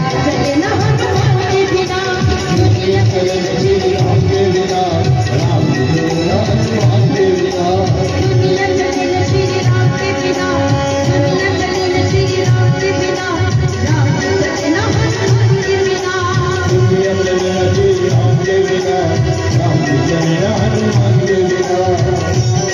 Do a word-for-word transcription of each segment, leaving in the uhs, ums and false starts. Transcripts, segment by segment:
चले ना हनुमान के बिना, दुनिया चले न श्री राम के बिना, राम चले न हनुमान के बिना, दुनिया चले न श्री राम के बिना, दुनिया चले न श्री राम के बिना, राम चले न हनुमान के बिना, दुनिया चले न श्री राम के बिना, राम चले न हनुमान के बिना।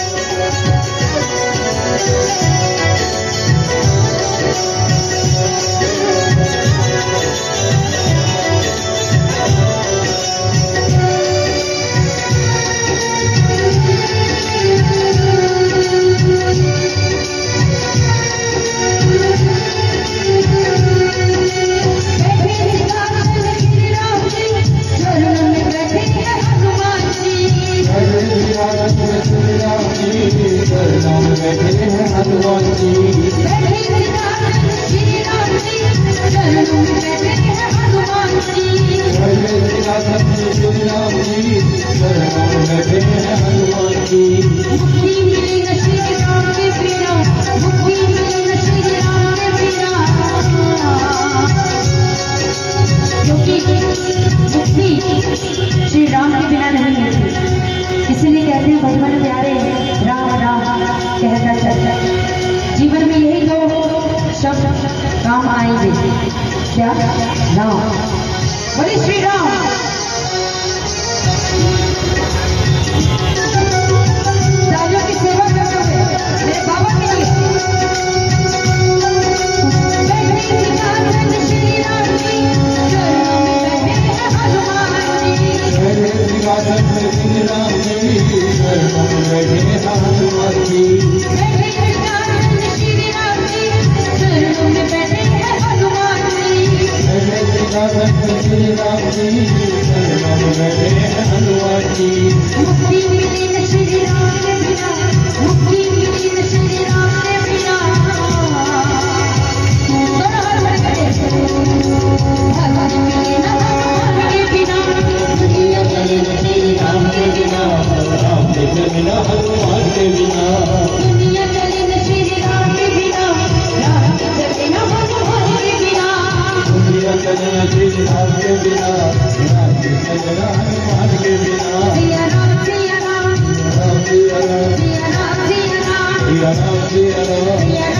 श्री राम के बिना नहीं मिलती, इसीलिए कहते हैं भगवान प्यारे राम राम कहकर चलता। जीवन में यही दो शब्द काम आएंगे, क्या? राम। बोले श्री राम। राजों की सेवा करते हुए मेरे बाबा के लिए श्री राम जी श्री राम जी शरणों में बैठे हनुमान जी, श्री राम जी शरणों में बैठे हनुमान जी, श्री राम जी शरणों में बैठे हनुमान जी। मुक्ति मिली न श्री राम के बिना, मुक्ति मिली न श्री राम के बिना, भगवान मिले न हनुमान के बिना, दुनिया चले न श्री राम के बिना, राम चले न हनुमान के बिना, दुनिया चले न श्री राम के बिना, राम चले न हनुमान के बिना, दुनिया चले न श्री राम के बिना, राम चले न हनुमान के बिना। सिया राम सिया राम, राम सिया राम, सिया राम सिया राम, सिया राम सिया राम।